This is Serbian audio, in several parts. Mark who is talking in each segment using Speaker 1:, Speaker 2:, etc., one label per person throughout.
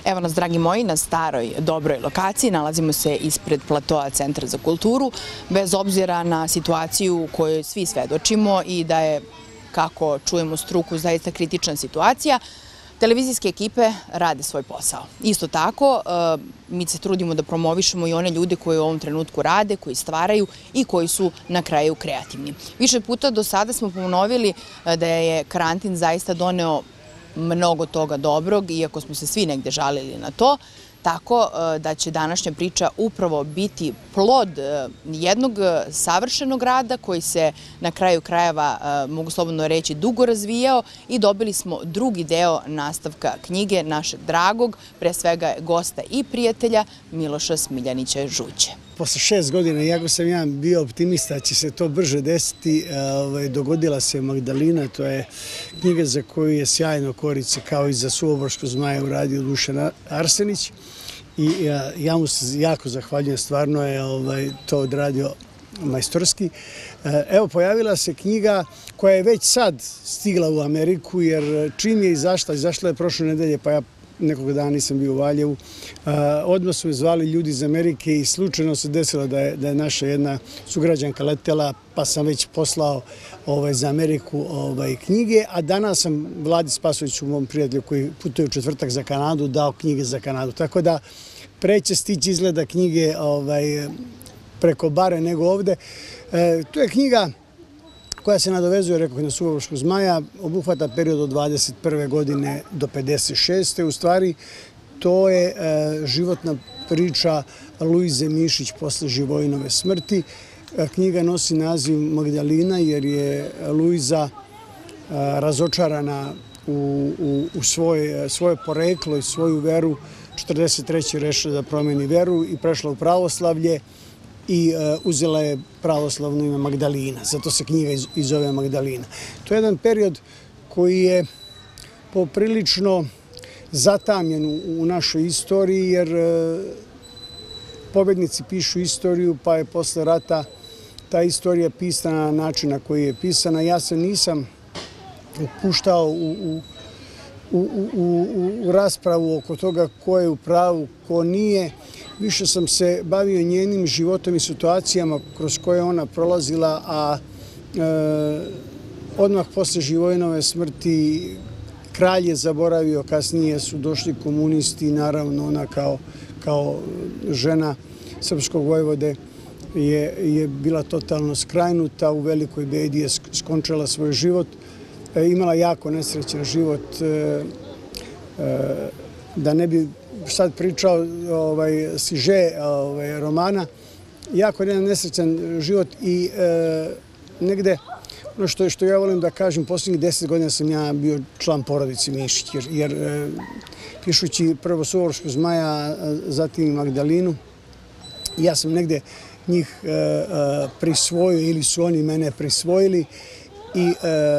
Speaker 1: Evo nas, dragi moji, na staroj, dobroj lokaciji. Nalazimo se ispred platoa Centra za kulturu. Bez obzira na situaciju u kojoj svi svedočimo i da je, kako čujemo struku, zaista kritična situacija, televizijske ekipe rade svoj posao. Isto tako, mi se trudimo da promovišemo i one ljude koji u ovom trenutku rade, koji stvaraju i koji su na kraju kreativni. Više puta do sada smo ponovili da je karantin zaista doneo mnogo toga dobrog, iako smo se svi negde žalili na to, tako da će današnja priča upravo biti plod jednog savršenog rada koji se na kraju krajeva, mogu slobodno reći, dugo razvijao i dobili smo drugi deo nastavka knjige našeg dragog, pre svega gosta i prijatelja Miloša Smiljanića Žuđe.
Speaker 2: Posle 6 godina, iako sam ja bio optimista da će se to brže desiti, dogodila se Magdalina. To je knjiga za koju je sjajno korice, kao i za Suvoboršku zmaja, uradio Dušan Arsenić. I ja mu se jako zahvaljujem, stvarno je to odradio majstorski. Evo, pojavila se knjiga koja je već sad stigla u Ameriku, jer čim je izašla je prošle nedelje, pa ja nekog dana nisam bio u Valjevu. Odmah su me zvali ljudi iz Amerike i slučajno se desilo da je naša jedna sugrađanka letela, pa sam već poslao za Ameriku knjige, a danas sam Vladi Spasoviću, mom prijatelju koji putuje u četvrtak za Kanadu, dao knjige za Kanadu. Tako da preće stići izgleda knjige preko bare nego ovde. To je knjiga koja se nadovezuje, rekao, na Suvoborsku zmaja, obuhvata period od 21. godine do 56. U stvari, to je životna priča Luize Mišić posle Živojinove smrti. Knjiga nosi naziv Magdalina jer je Luiza razočarana u svoje poreklo i svoju veru. 43. rešila da promeni veru i prešla u pravoslavlje i uzela je pravoslavno ime Magdalina. Zato se knjiga i zove Magdalina. To je jedan period koji je poprilično zatamljen u našoj istoriji, jer pobednici pišu istoriju, pa je posle rata ta istorija pisana na način na koji je pisana. Ja se nisam upuštao u raspravu oko toga ko je u pravu, ko nije. Više sam se bavio njenim životom i situacijama kroz koje ona prolazila, a odmah posle Živojinove smrti kralj je zaboravio, kasnije su došli komunisti, naravno ona kao žena srpskog vojvode je bila totalno skrajnuta, u velikoj bedi je skončala svoj život. Imala jako nesrećan život, da ne bi sad pričao siže romana, jako jedan nesrećan život i negde, ono što ja volim da kažem, posljednjih 10 godina sam ja bio član porodice Mišić, jer pišući prvo Suvoborsku zmaja, zatim i Magdalinu, ja sam negde njih prisvojio ili su oni mene prisvojili i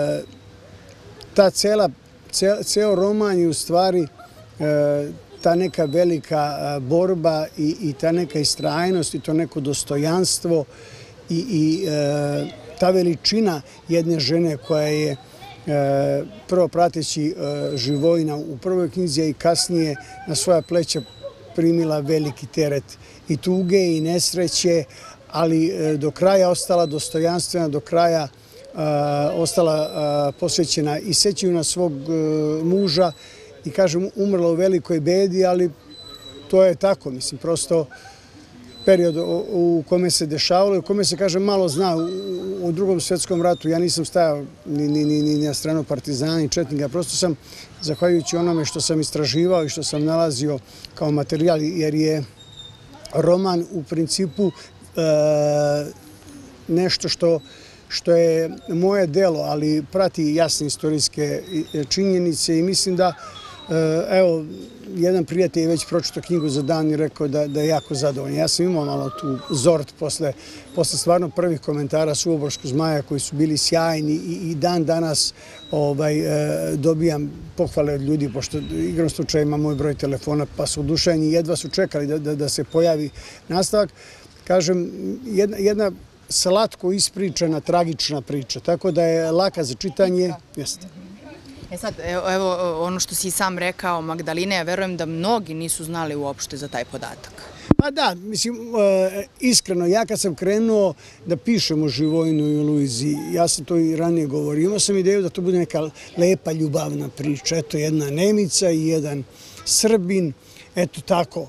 Speaker 2: ceo roman je u stvari ta neka velika borba i ta neka istrajnost i to neko dostojanstvo i ta veličina jedne žene koja je prvo prateći Živojina u prvoj knjizi, a i kasnije na svoja pleća primila veliki teret i tuge i nesreće, ali do kraja ostala dostojanstvena, do kraja ostala posvećena i sećanju na svog muža i, kažem, umrla u velikoj bedi, ali to je tako, mislim, prosto period u kome se dešavalo i u kome se, kažem, malo zna. U Drugom svjetskom ratu ja nisam stajao ni na stranu partizana ni četnika, prosto sam, zahvaljujući onome što sam istraživao i što sam nalazio kao materijal, jer je roman u principu nešto što je moje delo, ali prati jasne istorijske činjenice i mislim da, evo, jedan prijatelj je već pročitao knjigu za dan i rekao da je jako zadovoljan. Ja sam imao malo tu zort posle stvarno prvih komentara Suvoborsku zmaja koji su bili sjajni i dan danas dobijam pohvale od ljudi, pošto igram slučaja ima moj broj telefona, pa su oduševljeni, jedva su čekali da se pojavi nastavak. Kažem, jedna slatko ispričana, tragična priča, tako da je laka za čitanje. Jeste.
Speaker 1: Sad, evo ono što si i sam rekao, Magdalena, ja verujem da mnogi nisu znali uopšte za taj podatak.
Speaker 2: Pa da, mislim, iskreno, ja kad sam krenuo da pišem o Živojinu i o Luizi, ja sam to i ranije govorio, imao sam ideju da to bude neka lepa ljubavna priča. Eto, jedna Nemica i jedan Srbin, eto tako,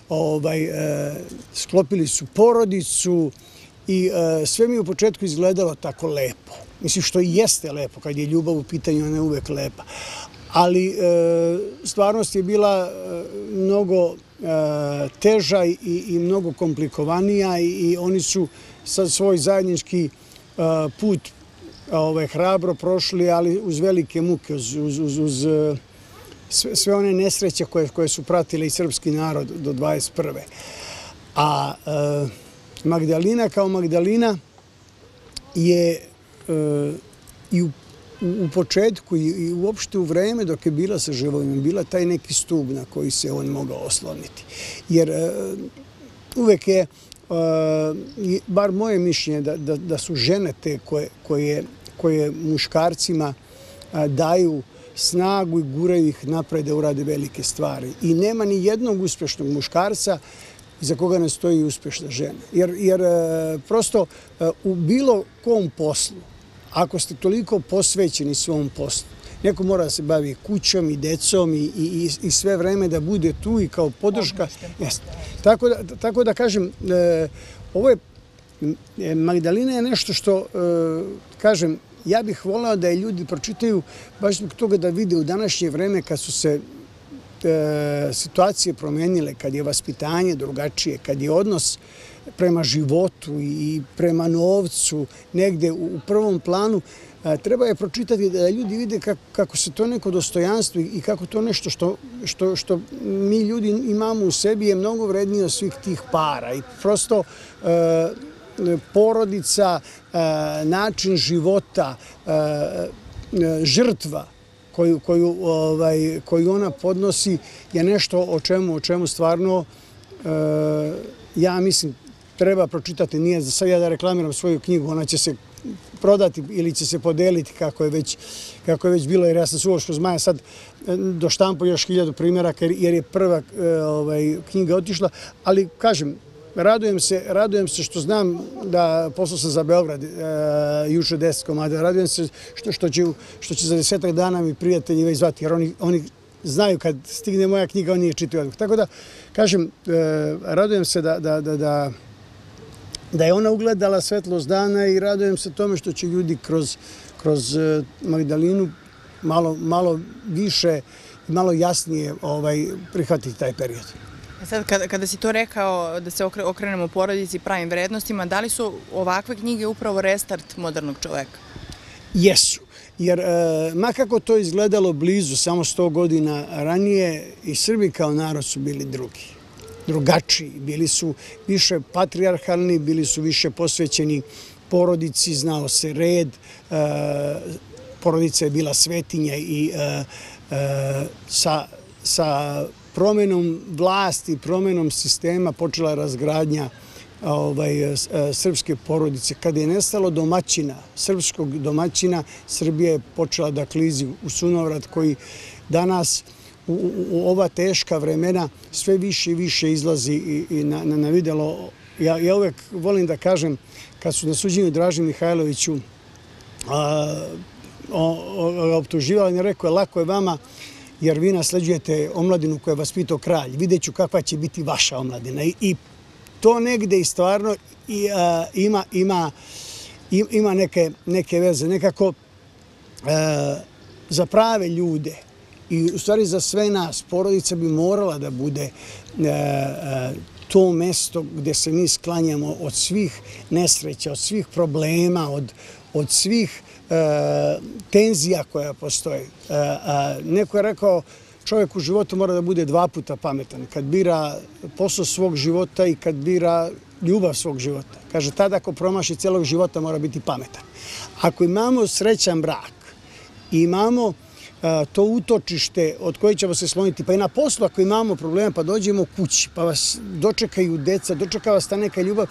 Speaker 2: sklopili su porodicu i sve mi u početku izgledalo tako lepo. Mislim, što i jeste lepo, kad je ljubav u pitanju, ona je uvek lepa. Ali stvarnost je bila mnogo teža i mnogo komplikovanija i oni su sad svoj zajednički put hrabro prošli, ali uz velike muke, uz sve one nesreće koje su pratile i srpski narod do 21. A Magdalena kao Magdalena je i u početku i uopšte u vreme dok je bila sa Živojinom, bila taj neki stub na koji se on mogao osloniti. Jer uvek je, bar moje mišljenje, da su žene te koje muškarcima daju snagu i guraju ih napred da urade velike stvari. I nema ni jednog uspešnog muškarca iza koga ne stoji uspešna žena. Jer prosto u bilo kom poslu, ako ste toliko posvećeni svom poslu, neko mora da se bavi kućom i decom i sve vreme da bude tu i kao podrška. Tako da kažem, ovo je, Magdalena je nešto što, kažem, ja bih volao da je ljudi pročitaju baš zbog toga da vide u današnje vreme kad su se situacije promenile, kad je vaspitanje drugačije, kad je odnos prema životu i prema novcu negde u prvom planu, treba je pročitati da ljudi vide kako se to neko dostojanstvo i kako to nešto što mi ljudi imamo u sebi je mnogo vrednije od svih tih para. I prosto porodica, način života, žrtva koju ona podnosi je nešto o čemu stvarno, ja mislim, treba pročitati. Nije za sad ja da reklamiram svoju knjigu, ona će se prodati ili će se podeliti kako je već bilo, jer ja sam Suvoško zmaja sad doštampao još 1000 primjeraka jer je prva knjiga otišla, ali kažem, radujem se što znam da poslao sam za Beograd juče 10 komada, radujem se što će za 10 dana mi prijatelji već zvati, jer oni znaju kad stigne moja knjiga, oni je čitaju odmah. Tako da, kažem, radujem se da je ona ugledala svetlost dana i radujem se tome što će ljudi kroz Magdalenu malo više i malo jasnije prihvatiti taj period.
Speaker 1: Sad, kada si to rekao da se okrenemo porodici i pravim vrednostima, da li su ovakve knjige upravo restart modernog čoveka?
Speaker 2: Jesu, jer makako to izgledalo blizu, samo 100 godina ranije, i Srbi kao narod su bili drugačiji, bili su više patrijarhalni, bili su više posvećeni porodici, znao se red, porodica je bila svetinja i sa promenom vlasti, promenom sistema počela razgradnja srpske porodice. Kada je nestalo domaćina, srpskog domaćina, Srbija je počela da klizi u sunovrat koji danas u ova teška vremena sve više i više izlazi na videlo. Ja uvek volim da kažem, kad su na suđenju Draži Mihajloviću optuživali, on je rekao, lako je vama jer vi nasleđujete omladinu koju je vaspitao kralj. Vidjet ću kakva će biti vaša omladina. I to negde i stvarno ima neke veze. Nekako za prave ljude i u stvari za sve nas, porodica bi morala da bude to mesto gde se mi sklanjamo od svih nesreća, od svih problema, od svih tenzija koja postoje. Neko je rekao, čovjek u životu mora da bude 2 puta pametan. Kad bira posao svog života i kad bira ljubav svog života. Kaže, tada ako promaši celog života mora biti pametan. Ako imamo srećan brak i imamo to utočište od koje ćemo se sloniti, pa i na poslu ako imamo problema, pa dođemo kući, pa vas dočekaju deca, dočeka vas ta neka ljubav,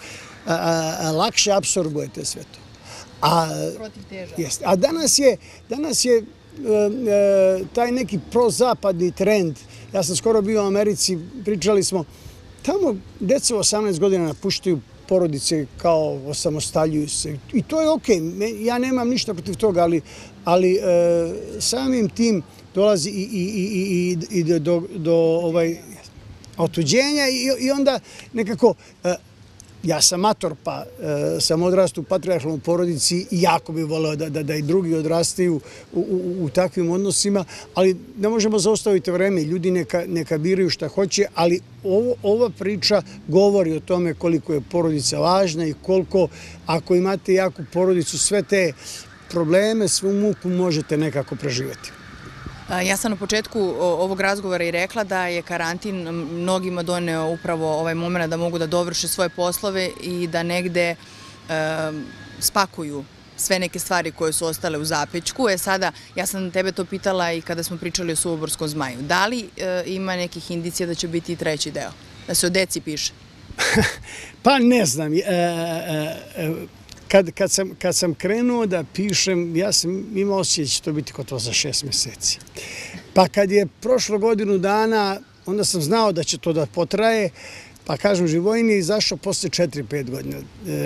Speaker 2: lakše apsorbujete sve to.
Speaker 1: Protiv teža.
Speaker 2: A danas je taj neki prozapadni trend. Ja sam skoro bio u Americi, pričali smo, tamo deca u 18 godina napuštaju porodice kao osamostaljuju se. I to je okej, ja nemam ništa protiv toga, ali samim tim dolazi i do otuđenja i onda nekako, ja sam mator, pa sam odrastao u patrijarhalnoj porodici i jako bih voleo da i drugi odrastaju u takvim odnosima, ali ne možemo zaustaviti vreme, ljudi neka biraju šta hoće, ali ova priča govori o tome koliko je porodica važna i koliko, ako imate jaku porodicu, sve te probleme, svu muku možete nekako preživjeti.
Speaker 1: Ja sam na početku ovog razgovora i rekla da je karantin mnogima doneo upravo ovaj moment da mogu da dovrše svoje poslove i da negde spakuju sve neke stvari koje su ostale u zapećku. Sada, ja sam tebe to pitala i kada smo pričali o Suvoborskom zmaju. Da li ima nekih indicija da će biti i treći deo? Da se o deci piše?
Speaker 2: Pa ne znam. Kad sam krenuo da pišem, ja sam imao osjećaj da će to biti gotovo za 6 meseci. Pa kad je prošlo godinu dana, onda sam znao da će to da potraje, pa kažem, Živojin je izašao posle 4-5 godina.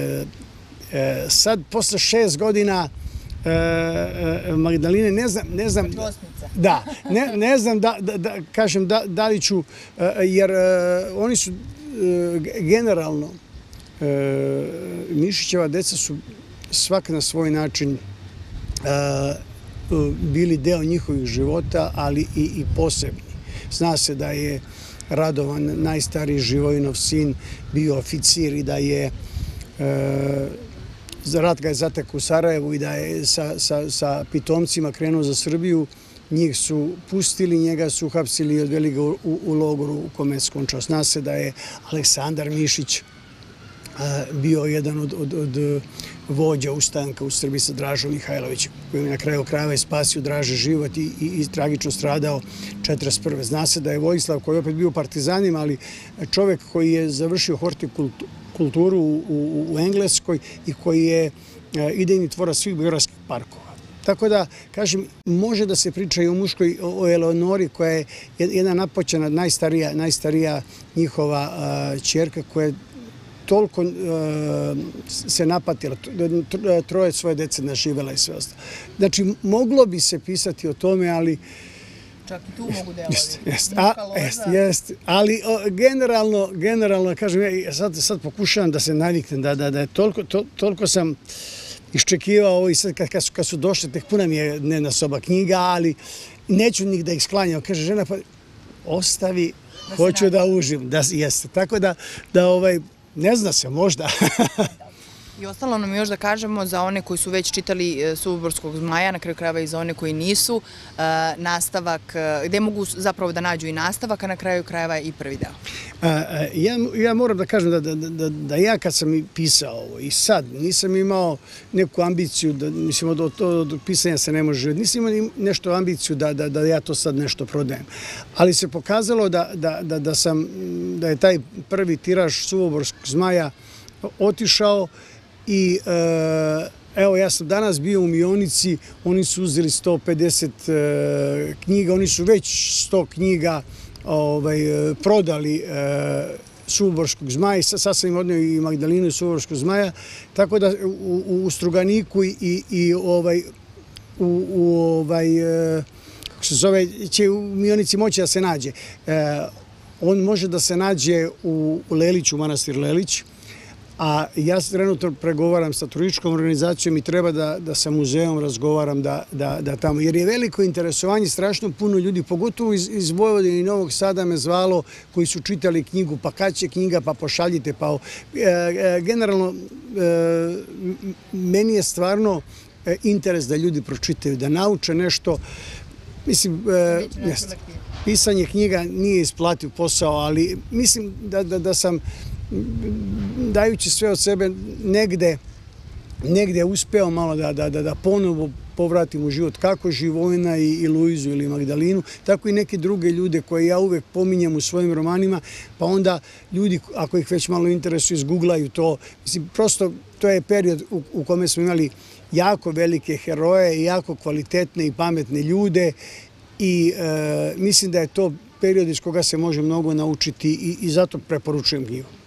Speaker 2: Sad, posle 6 godina Magdaline, ne znam, da, ne znam kažem da li ću, jer oni su generalno, Mišićeva deca su svak na svoj način bili deo njihovih života, ali i posebni. Zna se da je Radovan, najstariji Živojinov sin, bio oficir i da je rat ga je zatekao u Sarajevu i da je sa pitomcima krenuo za Srbiju. Njih su pustili, njega su uhapsili i odveli ga u logoru u kome je skončao. Zna se da je Aleksandar Mišić bio jedan od vođa ustanka u Srbiji sa Dražom Mihajlovićem, koji je na kraju krajeva spasio Draže život i tragično stradao 1941. Zna se da je Vojislav, koji je opet bio u partizanima, ali čovek koji je završio hortikulturu u Engleskoj i koji je idejni tvorac svih beogradskih parkova. Tako da, kažem, može da se priča i o muškoj, o Eleonori, koja je jedna napoćena, najstarija njihova ćerka, koja je toliko se napatila, 3 svoje dece naživela i sve ostalo. Znači, moglo bi se pisati o tome, ali...
Speaker 1: Čak i tu mogu delovi.
Speaker 2: Jeste, ali generalno, kažem, ja sad pokušavam da se naviknem, da je toliko sam iščekivao ovo i sad kad su došle, tek puna mi je dnevna soba knjiga, ali neću njih da ih sklanjam. Kaže žena, pa ostavi, hoću da užim. Jeste, tako da ne zna se, možda.
Speaker 1: I ostalo nam još da kažemo za one koji su već čitali Suvoborskog zmaja, na kraju krajeva i za one koji nisu, nastavak, gde mogu zapravo da nađu i nastavak, a na kraju krajeva i prvi deo.
Speaker 2: Ja moram da kažem da ja kad sam pisao ovo i sad nisam imao neku ambiciju, mislim od pisanja se ne može živjeti, nisam imao nešto ambiciju da ja to sad nešto prodajem. Ali se pokazalo da je taj prvi tiraž Suvoborskog zmaja otišao i evo, ja sam danas bio u Mionici, oni su uzeli 150 knjiga, oni su već 100 knjiga prodali Suvoborskog zmaja, sad sam im odneo i Magdalinu i Suvoborskog zmaja, tako da u Struganiku i kako se zove, će u Mionici moći da se nađe. On može da se nađe u Leliću, u manastir Lelić, a ja trenutno pregovaram sa turističkom organizacijom i treba da sa muzeom razgovaram da tamo, jer je veliko interesovanje, strašno puno ljudi, pogotovo iz Vojvodine i Novog Sada me zvalo, koji su čitali knjigu, pa kad će knjiga, pa pošaljite, pa generalno meni je stvarno interes da ljudi pročitaju, da nauče nešto. Mislim, pisanje knjiga nije isplativ posao, ali mislim da sam, dajući sve od sebe, negde uspeo malo da ponovo povratim u život kako Živojina i Luizu ili Magdalinu, tako i neke druge ljude koje ja uvek pominjem u svojim romanima, pa onda ljudi, ako ih već malo interesuju, izgooglaju to. Mislim, prosto to je period u kome smo imali jako velike heroje i jako kvalitetne i pametne ljude i mislim da je to period iz koga se može mnogo naučiti i zato preporučujem knjigu.